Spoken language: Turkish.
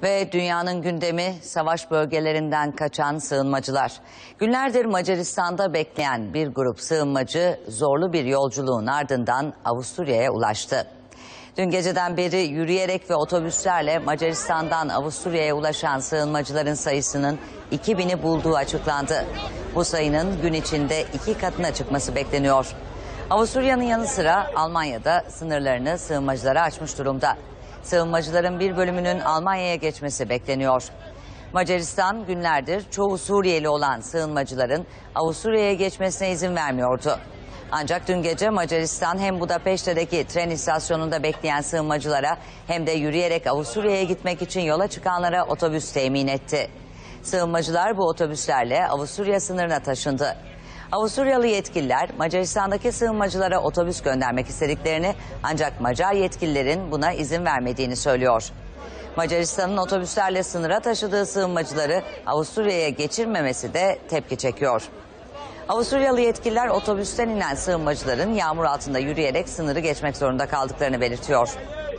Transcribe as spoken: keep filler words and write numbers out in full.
Ve dünyanın gündemi savaş bölgelerinden kaçan sığınmacılar. Günlerdir Macaristan'da bekleyen bir grup sığınmacı zorlu bir yolculuğun ardından Avusturya'ya ulaştı. Dün geceden beri yürüyerek ve otobüslerle Macaristan'dan Avusturya'ya ulaşan sığınmacıların sayısının iki bini bulduğu açıklandı. Bu sayının gün içinde iki katına çıkması bekleniyor. Avusturya'nın yanı sıra Almanya'da sınırlarını sığınmacılara açmış durumda. Sığınmacıların bir bölümünün Almanya'ya geçmesi bekleniyor. Macaristan günlerdir çoğu Suriyeli olan sığınmacıların Avusturya'ya geçmesine izin vermiyordu. Ancak dün gece Macaristan hem Budapeşte'deki tren istasyonunda bekleyen sığınmacılara hem de yürüyerek Avusturya'ya gitmek için yola çıkanlara otobüs temin etti. Sığınmacılar bu otobüslerle Avusturya sınırına taşındı. Avusturyalı yetkililer Macaristan'daki sığınmacılara otobüs göndermek istediklerini ancak Macar yetkililerin buna izin vermediğini söylüyor. Macaristan'ın otobüslerle sınıra taşıdığı sığınmacıları Avusturya'ya geçirmemesi de tepki çekiyor. Avusturyalı yetkililer otobüsten inen sığınmacıların yağmur altında yürüyerek sınırı geçmek zorunda kaldıklarını belirtiyor.